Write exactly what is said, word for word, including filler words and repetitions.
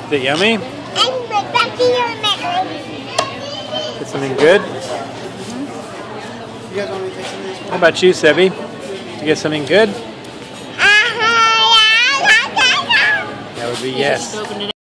Is it yummy? And right back to your bedroom. Get something good? How about you, Sebi? Did you get something good? Uh-huh, yeah, That would be yes.